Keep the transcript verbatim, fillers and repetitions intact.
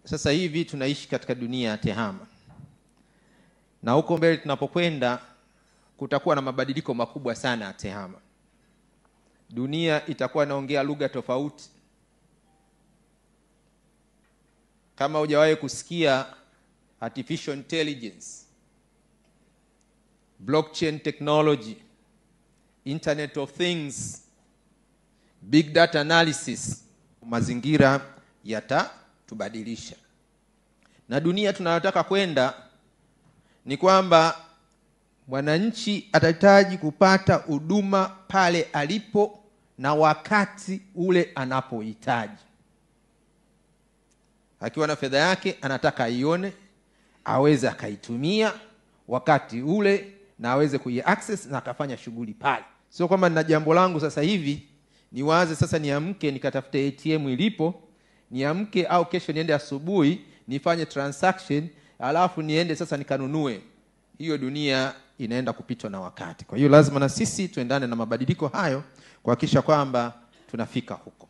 sasa hivi tunaishi katika dunia ya tehama. Na huko mbele tunapokwenda kutakuwa na mabadiliko makubwa sana ya tehama. Dunia itakuwa inaongea lugha tofauti. Kama hujawahi kusikia artificial intelligence, blockchain technology, internet of things, big data analysis, mazingira yatatubadilisha. Na dunia tunayotaka kwenda ni kwamba mwananchi atahitaji kupata huduma pale alipo na wakati ule anapohitaji. Akiwa na fedha yake anataka aione, aweze akaitumia wakati ule na aweze kuiaccess na akafanya shughuli pale. Sio kwamba nina jambo langu sasa hivi niwaze sasa niamke nikatafute A T M ilipo, niamke au kesho niende asubuhi nifanye transaction alafu niende sasa nikanunue. Hiyo dunia inaenda kupitwa na wakati. Kwa hiyo lazima na sisi tuendane na mabadiliko hayo kuhakikisha kwamba tunafika huko.